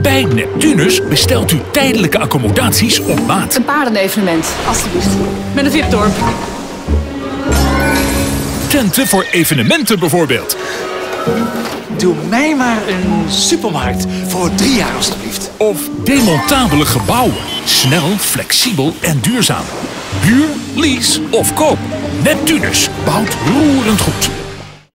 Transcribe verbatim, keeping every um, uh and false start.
Bij Neptunus bestelt u tijdelijke accommodaties op maat. Een paardenevenement, alstublieft. Met een V I P-dorp. Tenten voor evenementen bijvoorbeeld. Doe mij maar een supermarkt voor drie jaar alstublieft. Of demontabele gebouwen. Snel, flexibel en duurzaam. Huur, lease of koop. Neptunus bouwt roerend goed.